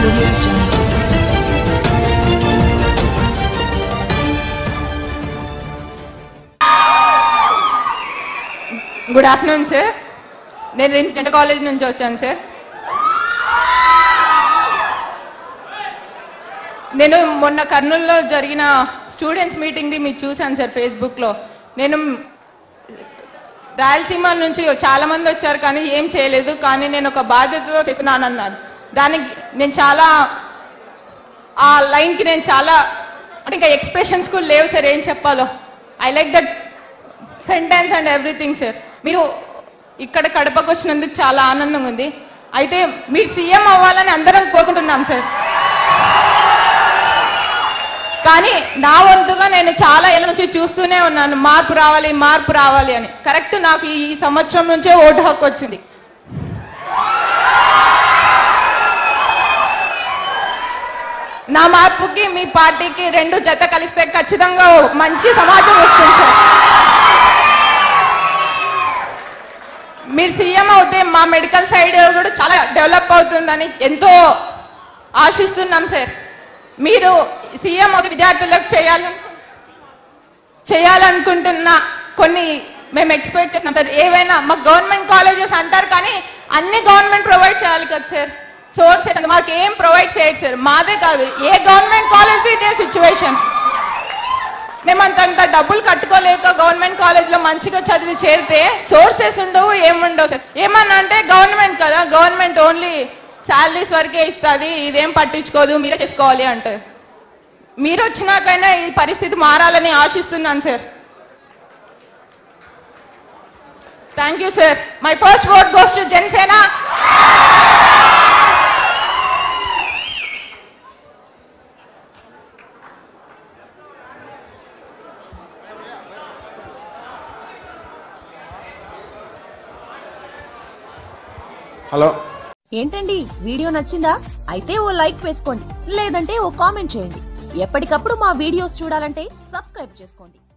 Good afternoon sir. నేను resident college నుంచి వచ్చాను సార్. నేను మొన్న కర్నూలులో జరిగిన స్టూడెంట్స్ మీటింగ్ది మీరు చూశాను సార్ ఫేస్బుక్లో. నేను రాయలసీమ నుంచి చాలామంది వచ్చారు కానీ ఏం చేయలేదు, కానీ నేను ఒక బాధ్యతతో చేస్తున్నాను అన్నారు. దానికి నేను చాలా ఆ లైన్కి నేను చాలా అంటే ఇంకా ఎక్స్ప్రెషన్స్ కూడా లేవు సార్ ఏం చెప్పాలో. I like that sentence and everything sir. మీరు ఇక్కడ కడపకు వచ్చినందుకు చాలా ఆనందంగా ఉంది. అయితే మీరు సీఎం అవ్వాలని అందరం కోరుకుంటున్నాం సార్. కానీ నా వంతుగా నేను చాలా ఏళ్ళ నుంచి చూస్తూనే ఉన్నాను మార్పు రావాలి మార్పు రావాలి అని. కరెక్ట్ నాకు ఈ సంవత్సరం నుంచే ఓటు హక్కు వచ్చింది. నా మార్పుకి మీ పార్టీకి రెండు జత కలిస్తే ఖచ్చితంగా మంచి సమాజం వస్తుంది సార్. మీరు సీఎం అవుతే మా మెడికల్ సైడ్ కూడా చాలా డెవలప్ అవుతుందని ఎంతో ఆశిస్తున్నాం సార్. మీరు సీఎం అవుతే విద్యార్థులకు చేయాలనుకుంటున్న కొన్ని మేము ఎక్స్పెక్ట్ చేస్తున్నాం సార్. ఏవైనా మాకు గవర్నమెంట్ కాలేజెస్ అంటారు కానీ అన్ని గవర్నమెంట్ ప్రొవైడ్ చేయాలి కదా సార్. సోర్సెస్ మాకు ఏం ప్రొవైడ్ చేయదు సార్. మాదే కాదు ఏ గవర్నమెంట్ కాలేజ్ది ఇదే సిచ్యువేషన్. మేము అంత డబ్బులు కట్టుకోలేక గవర్నమెంట్ కాలేజ్లో మంచిగా చదివి చేరితే సోర్సెస్ ఉండవు ఏముండవు సార్. ఏమన్నా అంటే గవర్నమెంట్ కదా, గవర్నమెంట్ ఓన్లీ శాలరీస్ వరకే ఇస్తుంది, ఇదేం పట్టించుకోదు మీరే చేసుకోవాలి అంటారు. మీరు వచ్చినాకైనా ఈ పరిస్థితి మారాలని ఆశిస్తున్నాను sir. Thank you sir. My first vote goes to Janasena. Hello, ఏంటండి వీడియో నచ్చిందా? అయితే ఓ లైక్ వేసుకోండి, లేదంటే ఓ కామెంట్ చేయండి. ఎప్పటికప్పుడు మా వీడియోస్ చూడాలంటే సబ్స్క్రైబ్ చేసుకోండి.